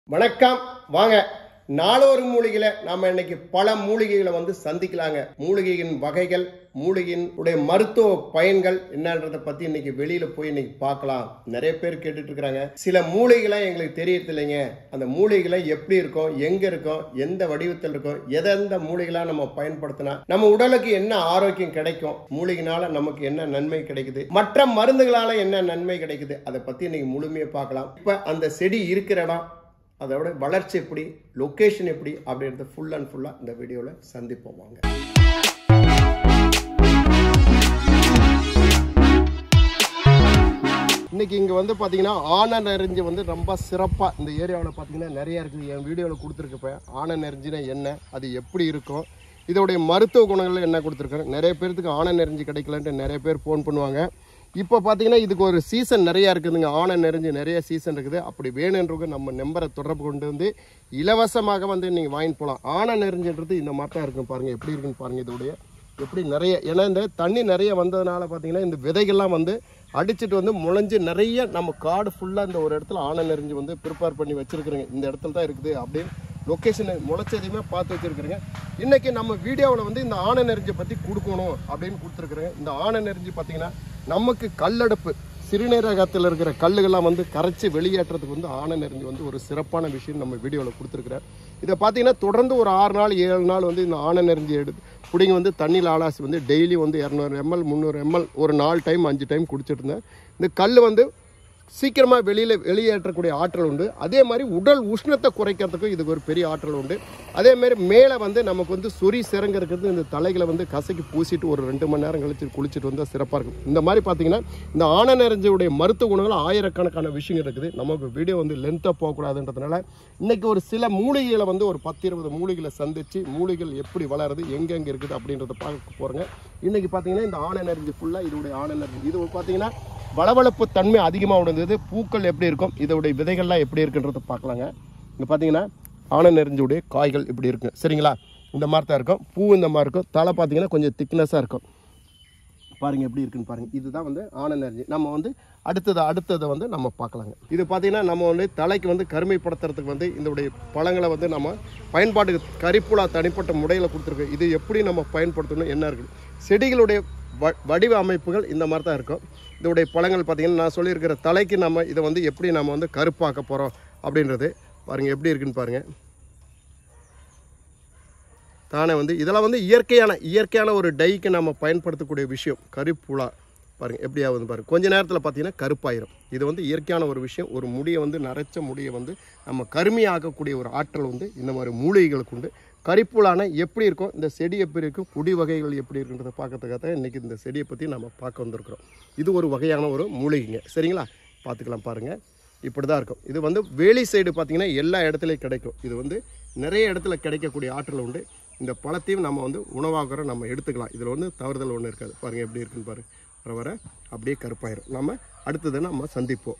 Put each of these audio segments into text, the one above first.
வணக்கம் வாங்க நாளொரு மூலிகையில நாம இன்னைக்கு பல மூலிகைகளை வந்து சந்திக்கலாங்க. மூலிகையின் வகைகள், மூலிகையின் உடைய மருத்துவ பயன்கள் என்னன்றத பத்தி இன்னைக்கு வெளியில போய் இன்னைக்கு பார்க்கலாம். நிறைய பேர் கேட்டுட்டு இருக்காங்க, சில மூலிகைகளை எங்களுக்கு தெரியறது இல்லைங்க, அந்த மூலிகைகளை எப்படி இருக்கும், எங்க இருக்கும், எந்த வடிவத்தில் இருக்கும், எந்த மூலிகைகளா நம்ம பயன்படுத்தினா நம்ம உடலுக்கு என்ன ஆரோக்கியம் கிடைக்கும், மூலிகைனால நமக்கு என்ன நன்மை கிடைக்குது, மற்ற மருந்துகளால என்ன நன்மை கிடைக்குது, அதை பத்தி இன்னைக்கு முழுமையா பார்க்கலாம். இப்ப அந்த செடி இருக்கிற இடம், அதோட வளர்ச்சி எப்படி, லொகேஷன் எப்படி அப்படின்றத ஃபுல் அண்ட் ஃபுல்லா இந்த வீடியோல சந்திப்போம் வாங்க. இன்னைக்கு இங்க வந்து பாத்தீங்கன்னா ஆனை நெறிஞ்சு வந்து ரொம்ப சிறப்பா இந்த ஏரியாவில் பாத்தீங்கன்னா நிறைய இருக்குது. என் வீடியோவில் கொடுத்துருக்கப்பேன் ஆனை நெறிஞ்சுனா என்ன, அது எப்படி இருக்கும், இதோடைய மருத்துவ குணங்கள் என்ன கொடுத்துருக்காரு. நிறைய பேருக்கு ஆனை நெறிஞ்சு கிடைக்கலன்ட்டு நிறைய பேர் ஃபோன் பண்ணுவாங்க. இப்போ பார்த்தீங்கன்னா இதுக்கு ஒரு சீசன் நிறையா இருக்குதுங்க. ஆனை நெறிஞ்சு நிறைய சீசன் இருக்குது. அப்படி வேணுன்றவங்க நம்ம நம்பரை தொடர்பு கொண்டு வந்து இலவசமாக வந்து நீங்கள் வாங்கிட்டு போகலாம். ஆனை நெறிஞ்சுன்றது இந்த மாதிரி தான் இருக்கும். பாருங்கள் எப்படி இருக்குன்னு பாருங்கள். இதோடைய எப்படி நிறைய, ஏன்னா இந்த தண்ணி நிறைய வந்ததுனால பார்த்தீங்கன்னா இந்த விதைகள்லாம் வந்து அடிச்சுட்டு வந்து முளைஞ்சு நிறைய நம்ம காடு ஃபுல்லாக இந்த ஒரு இடத்துல ஆனை நெறிஞ்சு வந்து ப்ரிப்பேர் பண்ணி வச்சுருக்குறேங்க. இந்த இடத்துல தான் இருக்குது அப்படின்னு லொக்கேஷனை முளைச்சதையுமே பார்த்து வச்சுருக்குறேங்க. இன்றைக்கி நம்ம வீடியோவில் வந்து இந்த ஆனை நெறிஞ்சை பற்றி கொடுக்கணும் அப்படின்னு கொடுத்துருக்குறேங்க. இந்த ஆனை நெறிஞ்சு பார்த்திங்கன்னா நமக்கு கல்லடுப்பு, சிறுநீரகத்தில் இருக்கிற கல்லுகள்லாம் வந்து கரைச்சி வெளியேற்றதுக்கு வந்து ஆனை நெறிஞ்சு வந்து ஒரு சிறப்பான விஷயம் நம்ம வீடியோவில் கொடுத்துருக்குறேன். இதை பார்த்தீங்கன்னா தொடர்ந்து ஒரு 6 நாள் 7 நாள் வந்து இந்த ஆனை நெறிஞ்சு எடுத்து பிடிங்க வந்து தண்ணியில் ஆலாசி வந்து டெய்லி வந்து 200 ml 300 ml ஒரு 4 டைம் 5 டைம் குடிச்சிட்டு இருந்தேன். இந்த கல் வந்து சீக்கிரமாக வெளியேற்றக்கூடிய ஆற்றல் உண்டு. அதே மாதிரி உடல் உஷ்ணத்தை குறைக்கிறதுக்கும் இதுக்கு ஒரு பெரிய ஆற்றல் உண்டு. அதேமாதிரி மேலே வந்து நமக்கு வந்து சொறி சிறங்க இருக்கிறது, இந்த தலைகளை வந்து கசக்கி பூசிட்டு ஒரு 2 மணி நேரம் கழிச்சு குளிச்சுட்டு வந்தால் சிறப்பாக இருக்கும். இந்த மாதிரி பார்த்தீங்கன்னா இந்த ஆனை நெறிஞ்சுடைய மருத்துவ குணங்கள் ஆயிரக்கணக்கான விஷயங்கள் இருக்குது. நமக்கு வீடியோ வந்து லென்த்தாக போகக்கூடாதுன்றதுனால இன்றைக்கி ஒரு சில மூலிகைகளை வந்து ஒரு 10-20 மூலிகைகளை சந்தித்து மூலிகைகள் எப்படி வளருது, எங்கெங்கே இருக்குது அப்படின்றத பார்க்க போகிறோங்க. இன்றைக்கி பார்த்தீங்கன்னா இந்த ஆனை நெறிஞ்சு ஃபுல்லாக இதோடைய ஆனை நெறிஞ்சு இது பார்த்தீங்கன்னா வளவளப்பு தன்மை அதிகமாக உடைந்தது. பூக்கள் எப்படி இருக்கும், இதோடைய விதைகள்லாம் எப்படி இருக்குன்றத பார்க்கலாங்க. இங்கே பார்த்தீங்கன்னா ஆனை நெறிஞ்சுடைய காய்கள் இப்படி இருக்கும், சரிங்களா? இந்த மாதிரி தான் இருக்கும். பூ இந்த மாதிரி இருக்கும். தலை பார்த்தீங்கன்னா கொஞ்சம் திக்னஸாக இருக்கும். பாருங்கள் எப்படி இருக்குன்னு பாருங்கள். இதுதான் வந்து ஆனை நெறிஞ்சு. நம்ம வந்து அடுத்ததை வந்து நம்ம பார்க்கலாங்க. இது பார்த்தீங்கன்னா நம்ம வந்து தலைக்கு வந்து கருமைப்படுத்துறதுக்கு வந்து இதோடைய பழங்களை வந்து நம்ம பயன்பாட்டுக்கு கரிப்புலா தனிப்பட்ட முறையில் கொடுத்துருக்கோம். இது எப்படி நம்ம பயன்படுத்தணும் என்ன இருக்குது, செடிகளுடைய வடிவ அமைப்புகள் இந்த மாதிரி தான் இருக்கும். இதோடைய பழங்கள் பார்த்திங்கன்னா நான் சொல்லியிருக்கிற தலைக்கு நம்ம இதை வந்து எப்படி நம்ம வந்து கருப்பாக்க போகிறோம் அப்படின்றது பாருங்கள் எப்படி இருக்குன்னு பாருங்கள். தானே வந்து இதெல்லாம் வந்து இயற்கையான ஒரு டைக்கு நம்ம பயன்படுத்தக்கூடிய விஷயம். கருப்புலா பாருங்கள் எப்படி ஆகுதுன்னு பாருங்கள். கொஞ்சம் நேரத்தில் பார்த்தீங்கன்னா கருப்பாயிரும். இது வந்து இயற்கையான ஒரு விஷயம். ஒரு முடியை வந்து நரைச்ச முடியை வந்து நம்ம கருமையாக்கக்கூடிய ஒரு ஆற்றல் வந்து இந்த மாதிரி மூலிகைகளுக்கு உண்டு. கரிப்புலான எப்படி இருக்கும், இந்த செடி எப்படி இருக்கும், குடி வகைகள் எப்படி இருக்குன்றதை பார்க்கறதுக்காக தான் இன்றைக்கி இந்த செடியை பற்றி நம்ம பார்க்க வந்திருக்கிறோம். இது ஒரு வகையான ஒரு மூலிகைங்க, சரிங்களா? பார்த்துக்கலாம் பாருங்கள். இப்படி தான் இருக்கும். இது வந்து வேலி சைடு பார்த்திங்கன்னா எல்லா இடத்துலையும் கிடைக்கும். இது வந்து நிறைய இடத்துல கிடைக்கக்கூடிய ஆற்றல் உண்டு. இந்த பழத்தையும் நம்ம வந்து உணவாக நம்ம எடுத்துக்கலாம். இதில் வந்து தவறுதல் ஒன்றும் இருக்காது. பாருங்கள் எப்படி இருக்குன்னு பாருங்கள். வர அப்படியே கருப்பாயிரும். நம்ம அடுத்தது நம்ம சந்திப்போம்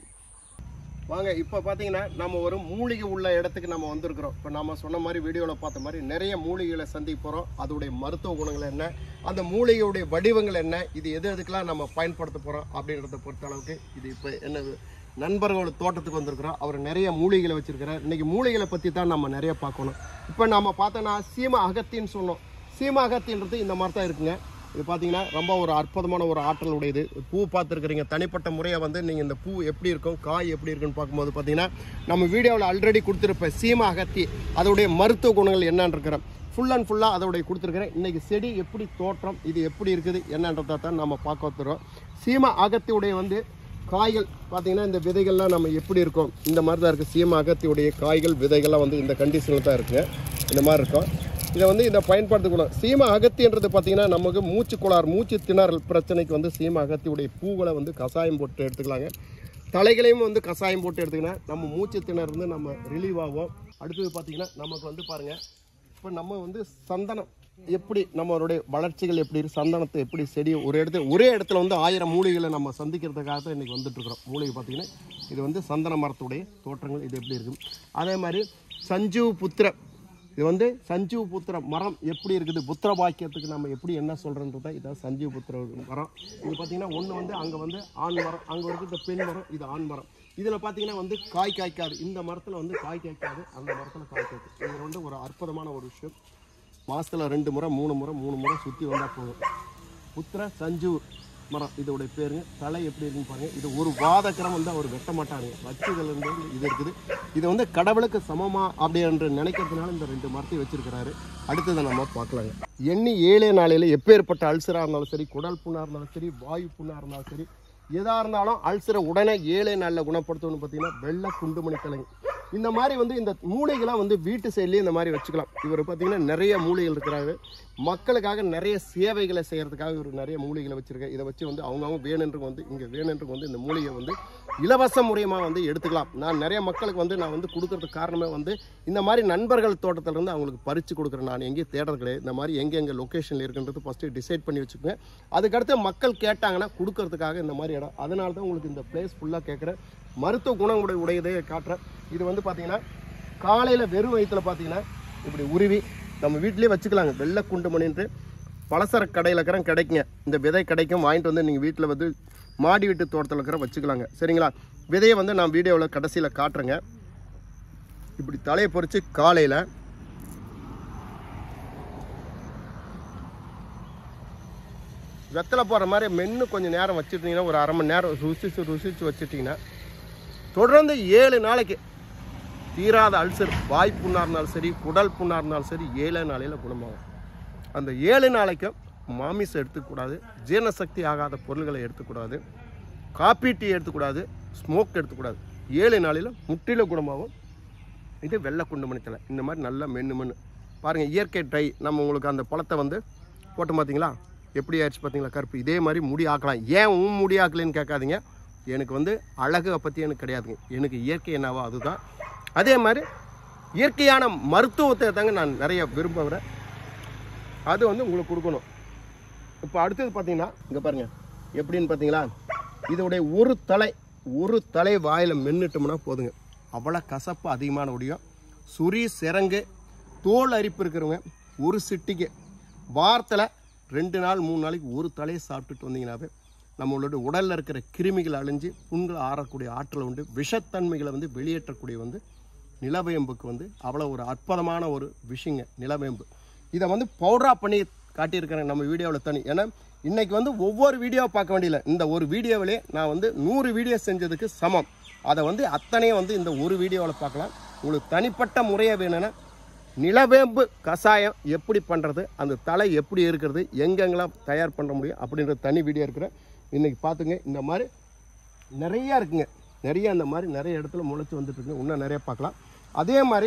வாங்க. இப்போ பார்த்தீங்கன்னா நம்ம ஒரு மூலிகை உள்ள இடத்துக்கு நம்ம வந்திருக்கிறோம். இப்போ நம்ம சொன்ன மாதிரி வீடியோவில் பார்த்த மாதிரி நிறைய மூலிகைகளை சந்திக்க போகிறோம். அதோடைய மருத்துவ குணங்கள் என்ன, அந்த மூலிகையுடைய வடிவங்கள் என்ன, இது எதுக்கெல்லாம் நம்ம பயன்படுத்த போகிறோம் அப்படின்றத பொறுத்த அளவுக்கு இது இப்போ என்ன நண்பர்களோட தோட்டத்துக்கு வந்திருக்கிறோம். அவர் நிறைய மூலிகைகளை வச்சுருக்கிறார். இன்றைக்கி மூலிகைகளை பற்றி தான் நம்ம நிறைய பார்க்கணும். இப்போ நம்ம பார்த்தோன்னா சீம அகத்தின்னு சொன்னோம். சீம அகத்தின்றது இந்த மாதிரி தான் இருக்குங்க. இது பார்த்தீங்கன்னா ரொம்ப ஒரு அற்புதமான ஒரு ஆற்றல் உடையது. பூ பார்த்துருக்குறீங்க. தனிப்பட்ட முறையை வந்து நீங்கள் இந்த பூ எப்படி இருக்கும், காய் எப்படி இருக்குன்னு பார்க்கும்போது பார்த்தீங்கன்னா நம்ம வீடியோவில் ஆல்ரெடி கொடுத்துருப்பேன் சீம அகத்தி அதோடைய மருத்துவ குணங்கள் என்னன்னு இருக்கிறேன். ஃபுல் அண்ட் ஃபுல்லாக அதோடைய கொடுத்துருக்குறேன். இன்றைக்கி செடி எப்படி தோற்றம், இது எப்படி இருக்குது என்னன்றதை தான் நம்ம பார்க்க வந்துடுறோம். சீம அகத்தியுடைய வந்து காய்கள் பார்த்தீங்கன்னா இந்த விதைகள்லாம் நம்ம எப்படி இருக்கும், இந்த மாதிரி தான் இருக்குது. சீம அகத்தியுடைய காய்கள் விதைகள்லாம் வந்து இந்த கண்டிஷனில் தான் இருக்குங்க. இந்த மாதிரி இருக்கும். இதை வந்து இதை பயன்படுத்திக்கணும். சீம அகத்தின்றது பார்த்தீங்கன்னா நமக்கு மூச்சு திணறல் பிரச்சனைக்கு வந்து சீம அகத்தியுடைய பூக்களை வந்து கஷாயம் போட்டு எடுத்துக்கலாங்க. தலைகளையும் வந்து கஷாயம் போட்டு எடுத்துக்கினா நம்ம மூச்சு திணறு நம்ம ரிலீவ் ஆகும். அடுத்தது பார்த்தீங்கன்னா நமக்கு வந்து பாருங்கள், இப்போ நம்ம வந்து சந்தனம் எப்படி நம்மளுடைய வளர்ச்சிகள் எப்படி சந்தனத்தை எப்படி செடி ஒரே இடத்துல வந்து 1000 மூலிகைகளை நம்ம சந்திக்கிறதுக்காக தான் இன்றைக்கி வந்துட்டுருக்குறோம். மூலிகை பார்த்திங்கன்னா இது வந்து சந்தன மரத்துடைய தோற்றங்கள் இது எப்படி இருக்கும். அதே மாதிரி சஞ்சீவ் புத்திர இது வந்து சஞ்சீவ புத்திர மரம் எப்படி இருக்குது, புத்திர பாக்கியத்துக்கு நம்ம எப்படி என்ன சொல்கிறோன்றத இதான் சஞ்சீவ புத்திர மரம். இது பார்த்தீங்கன்னா ஒன்று வந்து அங்கே வந்து ஆண் மரம், அங்கே இருக்குது பெண் மரம், இது ஆண் மரம். இதில் பார்த்தீங்கன்னா வந்து காய் காய்க்காது, இந்த மரத்தில் வந்து காய் காய்க்காது, அந்த மரத்தில் காய் காய்க்காது. இது வந்து ஒரு அற்புதமான ஒரு விஷயம். மாதத்தில் 2 முறை 3 முறை சுற்றி வந்தால் போதும். புத்திர சஞ்சீவ் மரம் இதோடைய பேருங்க. தலை எப்படி இருக்குன்னு பாருங்கள். இது ஒரு வாதக்கிரம் வந்து அவர் வெட்ட மாட்டாங்க, வச்சுதலேருந்து இது இருக்குது. இது வந்து கடவுளுக்கு சமமா அப்படி என்று நினைக்கிறதுனால இந்த 2 மரத்தையும் வச்சிருக்கிறாரு. அடுத்ததை நம்ம பார்க்கலாங்க. எண்ணி 7 நாளையில் எப்பேற்பட்ட அல்சராக இருந்தாலும் சரி, குடல் புண்ணாக இருந்தாலும் சரி, வாயு புண்ணாக இருந்தாலும் சரி, எதாக இருந்தாலும் அல்சரை உடனே 7 நாளில் குணப்படுத்தணும்னு பார்த்தீங்கன்னா வெள்ளை குண்டுமணி கிழங்கு. இந்த மாதிரி வந்து இந்த மூலிகைலாம் வந்து வீட்டு சைட்லேயே இந்த மாதிரி வச்சுக்கலாம். இவர் பார்த்தீங்கன்னா நிறைய மூலிகைகள் இருக்கிறாரு. மக்களுக்காக நிறைய சேவைகளை செய்கிறதுக்காக இவர் நிறைய மூலிகைகளை வச்சுருக்காரு. இதை வச்சு வந்து அவங்கவுங்க வேணுன்றது வந்து இங்கே வேணுன்றது வந்து இந்த மூலிகை வந்து இலவச முறையமாக வந்து எடுத்துக்கலாம். நான் நிறைய மக்களுக்கு வந்து நான் வந்து கொடுக்கறதுக்கு காரணமே வந்து இந்த மாதிரி நண்பர்கள் தோட்டத்திலேருந்து அவங்களுக்கு பறித்து கொடுக்குறேன். நான் எங்கேயும் தேடுறது கிடையாது. இந்த மாதிரி எங்கே லொக்கேஷனில் இருக்குன்றது ஃபஸ்ட்டு டிசைட் பண்ணி வச்சுக்கோங்க. அதுக்கடுத்து மக்கள் கேட்டாங்கன்னா கொடுக்கறதுக்காக இந்த மாதிரி இடம். அதனால தான் உங்களுக்கு இந்த பிளேஸ் ஃபுல்லாக கேட்குறேன். மருத்துவ குணங்களுடைய உடையதை காட்டுறேன். இது வந்து பார்த்தீங்கன்னா காலையில் வெறும் வயிற்றில் பார்த்தீங்கன்னா இப்படி உருவி நம்ம வீட்டிலே வச்சுக்கலாங்க. வெள்ளை குண்டுமணின்று பலசர கடையில் இருக்கிற கிடைக்குங்க. இந்த விதை கிடைக்கும், வாங்கிட்டு வந்து நீங்கள் வீட்டில் வந்து மாடி வீட்டு தோட்டத்தில் இருக்கிற வச்சுக்கலாங்க. சரிங்களா? விதையை வந்து நான் வீடியோவில் கடைசியில் காட்டுறேங்க. இப்படி தலையை பொறிச்சு காலையில் வெத்தலை போடுற மாதிரி மென்று கொஞ்சம் நேரம் வச்சுட்டிங்கன்னா ஒரு அரை மணி நேரம் ருசிச்சு வச்சுட்டிங்கன்னா தொடர்ந்து 7 நாளைக்கு தீராத அல்சர், வாய் புண்ணாக இருந்தாலும் சரி, குடல் புண்ணாக இருந்தாலும் சரி 7 நாளையில் குணமாகும். அந்த 7 நாளைக்கும் மாமிசம் எடுத்துக்கூடாது, ஜீரணசக்தி ஆகாத பொருள்களை எடுத்துக்கூடாது, காப்பி டீ எடுத்துக்கூடாது, ஸ்மோக் எடுத்துக்கூடாது. 7 நாளையில் முற்றிலும் குணமாகும். இது வெள்ளை குண்டுமணி தலை. இந்த மாதிரி நல்லா மென்று பாருங்கள். இயற்கை ட்ரை நம்ம உங்களுக்கு அந்த பழத்தை வந்து போட்டு பார்த்தீங்களா எப்படி ஆயிடுச்சு பார்த்தீங்களா கருப்பு. இதே மாதிரி முடி ஆக்கலாம். ஏன் முடி ஆக்கலைன்னு கேட்காதீங்க. எனக்கு வந்து அழகை பற்றி எனக்கு கிடையாதுங்க. எனக்கு இயற்கை என்னவோ அதுதான். அதே மாதிரி இயற்கையான மருத்துவத்தை தாங்க நான் நிறைய விரும்புகிறேன். அது வந்து உங்களுக்கு கொடுக்கணும். இப்போ அடுத்தது பார்த்தீங்கன்னா இங்கே பாருங்கள் எப்படின்னு பார்த்தீங்களா, இதோடைய ஒரு தலை வாயில் மென்னுட்டோம்னா போதுங்க. அவ்வளோ கசப்பு அதிகமான முடியும். சுரி சிறங்கு தோல் அரிப்பு இருக்கிறவங்க ஒரு சிட்டிக்கு வாரத்தில் 2 நாள் 3 நாளைக்கு ஒரு தலையை சாப்பிட்டுட்டு வந்தீங்கன்னாவே நம்மளோட உடலில் இருக்கிற கிருமிகள் அழிஞ்சு புண்கள் ஆறக்கூடிய ஆற்றல் உண்டு. விஷத்தன்மைகளை வந்து வெளியேற்றக்கூடிய வந்து நிலவேம்புக்கு வந்து அவ்வளோ ஒரு அற்புதமான ஒரு விஷயங்க நிலவேம்பு. இதை வந்து பவுடராக பண்ணி காட்டியிருக்கிறேன் நம்ம வீடியோவில் தனி. ஏன்னா இன்றைக்கி வந்து ஒவ்வொரு வீடியோவை பார்க்க வேண்டியதில்லை. இந்த ஒரு வீடியோவிலே நான் வந்து 100 வீடியோ செஞ்சதுக்கு சமம். அதை வந்து அத்தனையும் வந்து இந்த ஒரு வீடியோவில் பார்க்கலாம். உங்களுக்கு தனிப்பட்ட முறையை வேணும்னா நிலவேம்பு கஷாயம் எப்படி பண்ணுறது, அந்த தலை எப்படி இருக்கிறது, எங்கெங்கெல்லாம் தயார் பண்ண முடியும் அப்படின்ற தனி வீடியோ இருக்கிற இன்றைக்கி பார்த்துங்க. இந்த மாதிரி நிறையா இருக்குங்க. அந்த மாதிரி நிறைய இடத்துல முளைச்சி வந்துட்டுருக்குங்க. இன்னும் நிறைய பார்க்கலாம். அதே மாதிரி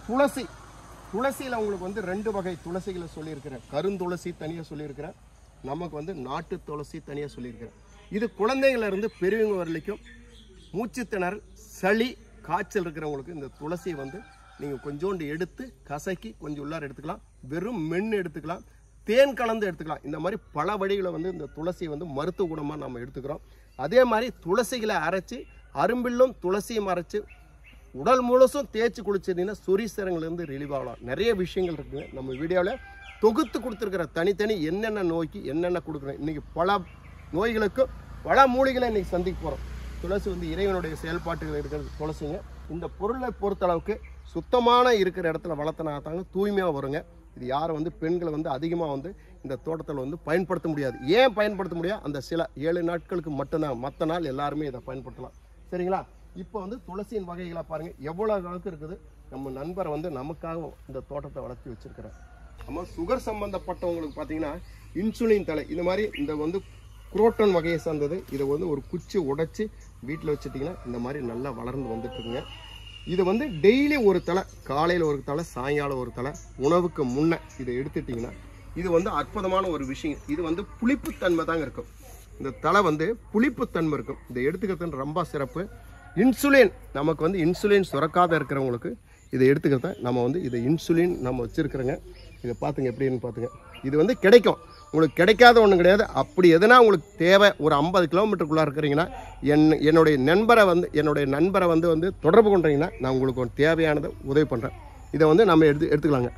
துளசியில் உங்களுக்கு வந்து 2 வகை துளசிகளை சொல்லியிருக்கிறேன். கருந்துளசி தனியாக சொல்லியிருக்கிறேன், நமக்கு வந்து நாட்டு துளசி தனியாக சொல்லியிருக்கிறேன். இது குழந்தைகளிலிருந்து பெரியவங்க வரைக்கும் மூச்சு திணறல், சளி, காய்ச்சல் இருக்கிறவங்களுக்கு இந்த துளசியை வந்து நீங்கள் கொஞ்சோண்டு எடுத்து கசக்கி கொஞ்சம் உள்ளார எடுத்துக்கலாம். வெறும் மென்று எடுத்துக்கலாம், தேன் கலந்து எடுத்துக்கலாம். இந்த மாதிரி பல வழிகளை வந்து இந்த துளசியை வந்து மருத்துவ குணமாக நம்ம எடுத்துக்கிறோம். அதே மாதிரி துளசிகளை அரைச்சி அரும்பில்லும் துளசியும் அரைச்சி உடல் முழுசும் தேய்ச்சி குளிச்சிருந்தீங்கன்னா சொரிசரங்கள்லேருந்து ரிலீவ் ஆகலாம். நிறைய விஷயங்கள் இருக்குங்க. நம்ம வீடியோவில் தொகுத்து கொடுத்துருக்கிற தனித்தனி என்னென்ன நோய்க்கு என்னென்ன கொடுக்குறோம். இன்றைக்கி பல நோய்களுக்கு பல மூலிகளை இன்றைக்கி சந்திக்க போகிறோம். துளசி வந்து இறைவனுடைய செயல்பாட்டுகள் இருக்கிறது துளசிங்க. இந்த பொருளை பொறுத்தளவுக்கு சுத்தமான இருக்கிற இடத்துல வளர்த்தனா தாங்க தூய்மையாக வருங்க. இது யாரும் வந்து பெண்களை வந்து அதிகமாக வந்து இந்த தோட்டத்தில் வந்து பயன்படுத்த முடியாது. ஏன் பயன்படுத்த முடியாது? அந்த சில 7 நாட்களுக்கு மட்டும்தான். மற்ற நாள் எல்லாருமே இதை பயன்படுத்தலாம். சரிங்களா? இப்போ வந்து துளசியின் வகைகளை பாருங்கள் எவ்வளோ அளவுக்கு இருக்குது. நம்ம நண்பரை வந்து நமக்காக இந்த தோட்டத்தை வளர்த்தி வச்சுருக்கிறேன். நம்ம சுகர் சம்மந்தப்பட்டவங்களுக்கு பார்த்தீங்கன்னா இன்சுலின் தலை இந்த மாதிரி இந்த வந்து குரோட்டன் வகையை சார்ந்தது. இதை வந்து ஒரு குச்சி உடைச்சி வீட்டில் வச்சுட்டிங்கன்னா இந்த மாதிரி நல்லா வளர்ந்து வந்துட்டுருக்குங்க. இது வந்து டெய்லி ஒரு தலை, காலையில் ஒரு தலை, சாயங்காலம் ஒரு தலை, உணவுக்கு முன்னே இதை எடுத்துட்டிங்கன்னா இது வந்து அற்புதமான ஒரு விஷயம். இது வந்து புளிப்புத்தன்மை தாங்க இருக்கும். இந்த தலை வந்து புளிப்புத்தன்மை இருக்கும். இதை எடுத்துக்கிறது ரொம்ப சிறப்பு. இன்சுலின் நமக்கு வந்து இன்சுலின் சுரக்காத இருக்கிறவங்களுக்கு இதை எடுத்துக்கிறத நம்ம வந்து இதை இன்சுலின் நம்ம வச்சுருக்கிறோங்க. இதை பார்த்துங்க எப்படின்னு பார்த்துங்க. இது வந்து கிடைக்கும், உங்களுக்கு கிடைக்காத ஒன்றும் கிடையாது. அப்படி எதுனா உங்களுக்கு தேவை ஒரு 50 கிலோமீட்டருக்குள்ளே இருக்கிறீங்கன்னா என்னுடைய நண்பரை வந்து தொடர்பு கொண்டீங்கன்னா நான் உங்களுக்கு தேவையானதை உதவி பண்ணுறேன். இதை வந்து நம்ம எடுத்துக்கலாங்க.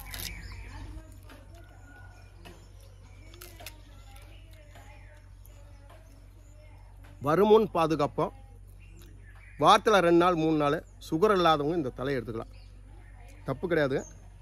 வருமுன் பாதுகாப்போம். வாரத்தில் 2 நாள் 3 நாள் சுகர் இல்லாதவங்க இந்த தலையை எடுத்துக்கலாம், தப்பு கிடையாது.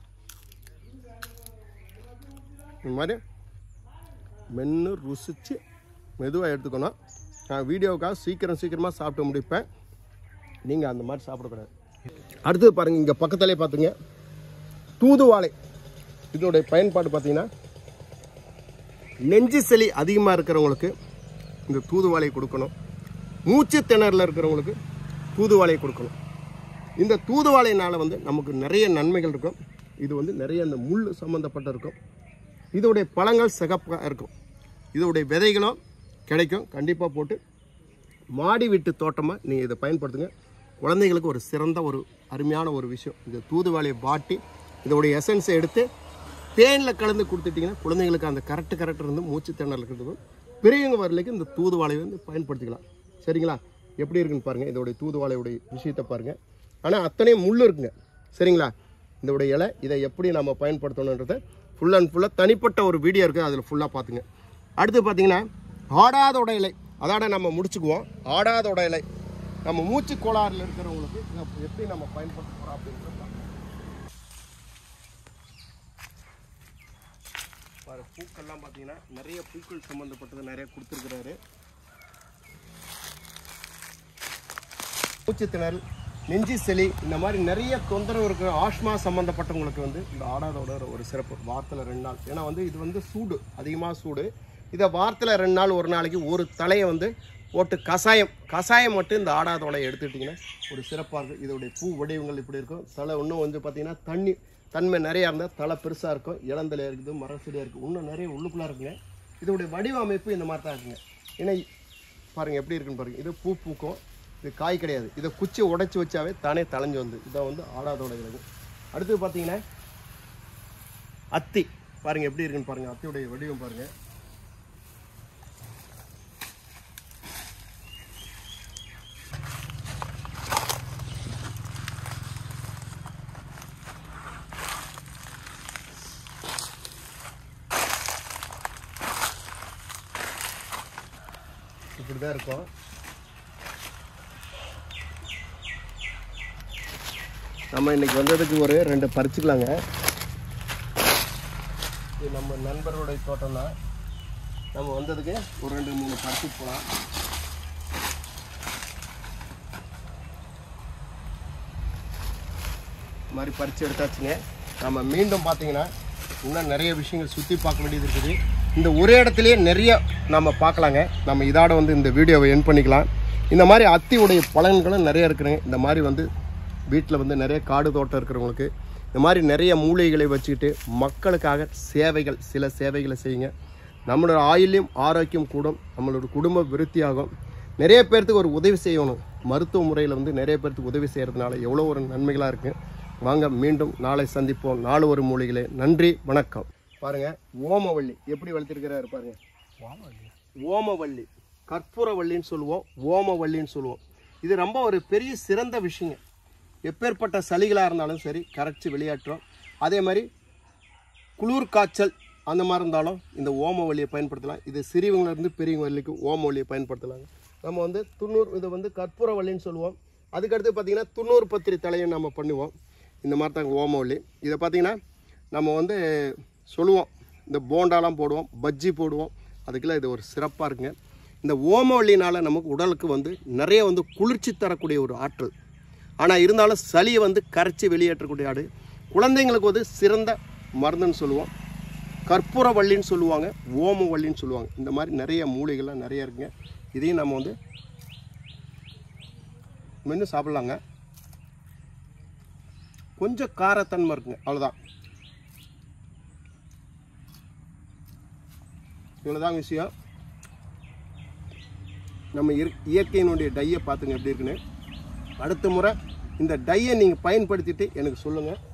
இந்த மாதிரி மென்று ருசித்து மெதுவாக எடுத்துக்கணும். நான் வீடியோவுக்காக சீக்கிரமாக சாப்பிட்டு முடிப்பேன், நீங்கள் அந்த மாதிரி சாப்பிடக்கூடாது. அடுத்தது பாருங்கள், இங்கே பக்கத்துலேயே பார்த்துங்க தூதுவாழை. இதோடைய பயன்பாடு பார்த்தீங்கன்னா நெஞ்சு சளி அதிகமாக இருக்கிறவங்களுக்கு இந்த தூதுவாழை கொடுக்கணும். மூச்சு திணறல இருக்கிறவங்களுக்கு தூதுவாழை கொடுக்கணும். இந்த தூதுவாழையினால் வந்து நமக்கு நிறைய நன்மைகள் இருக்கும். இது வந்து நிறைய இந்த முள் சம்மந்தப்பட்ட இருக்கும். இதோடைய பழங்கள் சிகப்பாக இருக்கும். இதோடைய விதைகளும் கிடைக்கும். கண்டிப்பாக போட்டு மாடி வீட்டு தோட்டமாக நீங்கள் இதை பயன்படுத்துங்க. குழந்தைங்களுக்கு ஒரு சிறந்த ஒரு அருமையான ஒரு விஷயம். இந்த தூதுவாழையை பாட்டி இதோடைய எசன்ஸை எடுத்து தேனில் கலந்து கொடுத்துட்டிங்கன்னா குழந்தைங்களுக்கு அந்த கரெக்ட் இருந்து மூச்சு திணறல் இருக்கிறதுக்கும் பெரியவங்க வரலைக்கு இந்த தூதுவாழையை வந்து பயன்படுத்திக்கலாம். சரிங்களா? எப்படி இருக்குன்னு பாருங்கள். இதோடைய தூதுவாழையுடைய விஷயத்தை பாருங்கள். ஆனால் அத்தனை முள் இருக்குங்க. சரிங்களா? இதோடைய இலை இதை எப்படி நம்ம பயன்படுத்தணுன்றதை ஃபுல் அண்ட் ஃபுல்லாக தனிப்பட்ட ஒரு வீடியோ இருக்குது, அதில் ஃபுல்லாக பார்த்துங்க. அடுத்து பார்த்தீங்கன்னா ஆடாதோட இலை, அதோட நம்ம முடிச்சுக்குவோம். ஆடாதோட இலை நம்ம மூச்சு கோளாறில் இருக்கிறவங்களுக்கு எப்படி நம்ம பயன்படுத்த போகிறோம் அப்படின்றத பூக்கள்லாம் பார்த்தீங்கன்னா நிறைய பூக்கள் சம்மந்தப்பட்டது நிறைய கொடுத்துருக்கிறாரு. மூச்சு திணறல், நெஞ்சு சளி, இந்த மாதிரி நிறைய தொந்தரவு இருக்கிற ஆஸ்மா சம்மந்தப்பட்டவங்களுக்கு வந்து இந்த ஆடாதோட ஒரு சிறப்பு. வாரத்தில் 2 நாள், ஏன்னா வந்து இது வந்து சூடு, அதிகமாக சூடு. இதை வாரத்தில் 2 நாள் ஒரு நாளைக்கு ஒரு தலையை வந்து போட்டு கஷாயம் மட்டும் இந்த ஆடாதோலையை எடுத்துக்கிட்டிங்கன்னா ஒரு சிறப்பாக இருக்கும். இதோடைய பூ வடிவங்கள் இப்படி இருக்கும். தலை இன்னும் வந்து பார்த்திங்கன்னா தன்மை நிறையா இருந்தால் தலை பெருசாக இருக்கும். இளந்தலை இருக்குது, மரம் செடியாக இருக்குது, இன்னும் நிறைய உள்ளுக்குள்ளே இருக்குங்க. இதோடைய வடிவமைப்பு இந்த மாதிரி தான் இருக்குங்க. ஏன்னா பாருங்கள் எப்படி இருக்குன்னு பாருங்கள். இது பூக்கும், இது காய் கிடையாது. இதை குச்சி உடைச்சி வச்சாவே தானே தலைஞ்சு வந்து இதை வந்து ஆடாதோட இருக்கு. அடுத்து பார்த்தீங்கன்னா அத்தி பாருங்கள் எப்படி இருக்குன்னு பாருங்கள். அத்தியுடைய வடிவம் பாருங்கள். இப்படிதான் இருக்கும். நம்ம இன்னைக்கு வந்ததுக்கு ஒரு 2 பறிச்சுக்கலாங்க. இது நம்ம நண்பர்களுடைய தோட்டம் தான். நம்ம வந்ததுக்கு ஒரு 2-3 பறிச்சுட்டு போகலாம். இந்த மாதிரி பறித்து எடுத்தாச்சுங்க. நம்ம மீண்டும் பார்த்தீங்கன்னா இன்னும் நிறைய விஷயங்கள் சுற்றி பார்க்க வேண்டியது இருக்குது. இந்த ஒரே இடத்துலையே நிறைய நம்ம பார்க்கலாங்க. நம்ம இதோட வந்து இந்த வீடியோவை எண்ட் பண்ணிக்கலாம். இந்த மாதிரி அத்தியுடைய பலன்களும் நிறைய இருக்குதுங்க. இந்த மாதிரி வந்து வீட்டில் வந்து நிறைய காடு தோட்டம் இருக்கிறவங்களுக்கு இந்த மாதிரி நிறைய மூலிகைகளை வச்சுக்கிட்டு மக்களுக்காக சில சேவைகளை செய்யுங்க. நம்மளோட ஆயுளையும் ஆரோக்கியம் கூடும், நம்மளோட குடும்ப விருத்தியாகும். நிறைய பேர்த்துக்கு ஒரு உதவி செய்யணும். மருத்துவ முறையில் வந்து நிறைய பேர்த்துக்கு உதவி செய்கிறதுனால எவ்வளோ ஒரு நன்மைகளாக இருக்குது. வாங்க மீண்டும் நாளை சந்திப்போம். 4 ஒரு மூலிகளே. நன்றி, வணக்கம். பாருங்கள் ஓமவள்ளி எப்படி வளர்த்திருக்கிறாரு பாருங்கள். ஓமவள்ளி கற்பூரவள்ளின்னு சொல்லுவோம், ஓமவள்ளின்னு சொல்லுவோம். இது ரொம்ப ஒரு பெரிய சிறந்த விஷயங்க. எப்பேற்பட்ட சளிகளாக இருந்தாலும் சரி கரைச்சி வெளியேற்றோம். அதே மாதிரி குளிர் காய்ச்சல் அந்த மாதிரி இருந்தாலும் இந்த ஓமவள்ளியை பயன்படுத்தலாம். இது சிறியவங்களிலிருந்து பெரியவங்க வரைக்கும் ஓமவள்ளியை பயன்படுத்தலாங்க. நம்ம வந்து 90 இதை வந்து கற்பூரவள்ளின்னு சொல்லுவோம். அதுக்கடுத்து பார்த்திங்கன்னா 90 பத்திரி தலையும் நம்ம பண்ணுவோம். இந்த மாதிரி தாங்க ஓமவள்ளி. இதை பார்த்திங்கன்னா நம்ம வந்து சொல்லுவோம், இந்த போண்டாலாம் போடுவோம், பஜ்ஜி போடுவோம். அதுக்கெல்லாம் இது ஒரு சிறப்பாக இருக்குங்க. இந்த ஓமவள்ளினால் நமக்கு உடலுக்கு வந்து நிறைய வந்து குளிர்ச்சி தரக்கூடிய ஒரு ஆற்றல். ஆனால் இருந்தாலும் சளியை வந்து கரைச்சி வெளியேற்றக்கூடிய ஆடு. குழந்தைங்களுக்கு வந்து சிறந்த மருந்துன்னு சொல்லுவோம். கற்பூரவள்ளின்னு சொல்லுவாங்க, ஓமவள்ளின்னு சொல்லுவாங்க. இந்த மாதிரி நிறைய மூலிகைலாம் நிறைய இருக்குங்க. இதையும் நம்ம வந்து மென்று சாப்பிட்லாங்க. கொஞ்சம் காரத்தன்மை இருக்குங்க, அவ்வளோதான். இவ்வளோதாங்க விஷயம். நம்ம இயற்கையினுடைய டையை பார்த்துங்க எப்படி இருக்குன்னு. அடுத்த முறை இந்த டையை நீங்கள் பயன்படுத்திட்டு எனக்கு சொல்லுங்கள்.